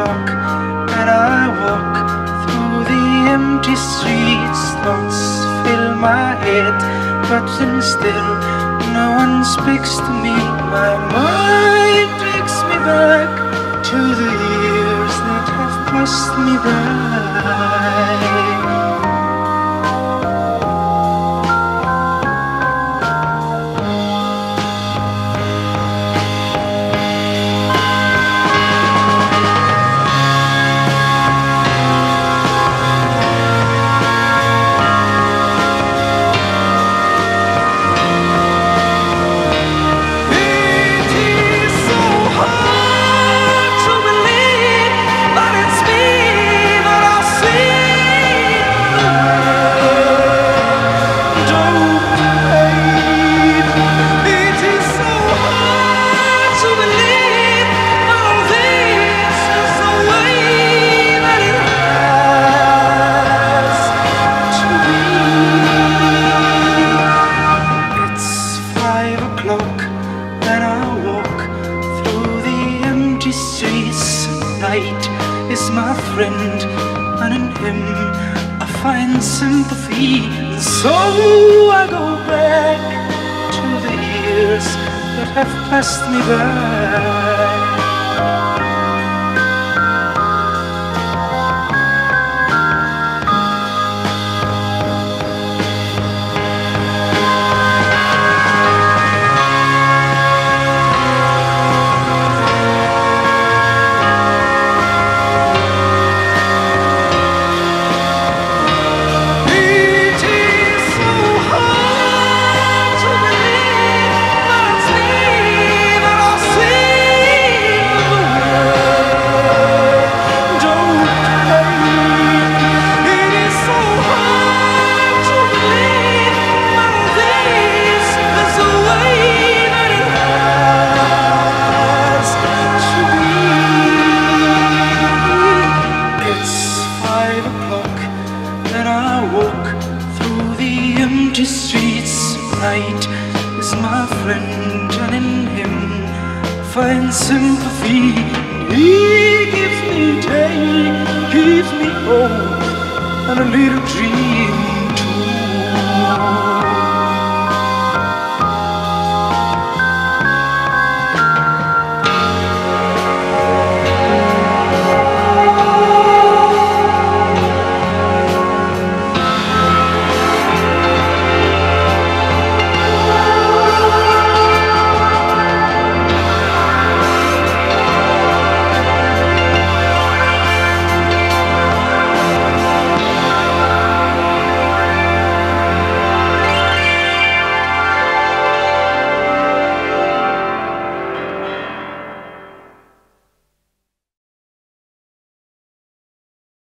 o'clock and I walk through the empty streets. Thoughts fill my head, but then still no one speaks to me. My mind takes me back to the years that have passed me by. And I walk through the empty streets. Night is my friend, and in him I find sympathy. And so I go back to the years that have passed me by. And I walk through the empty streets. Night is my friend, and in him I find sympathy. He gives me day, gives me hope, and a little dream.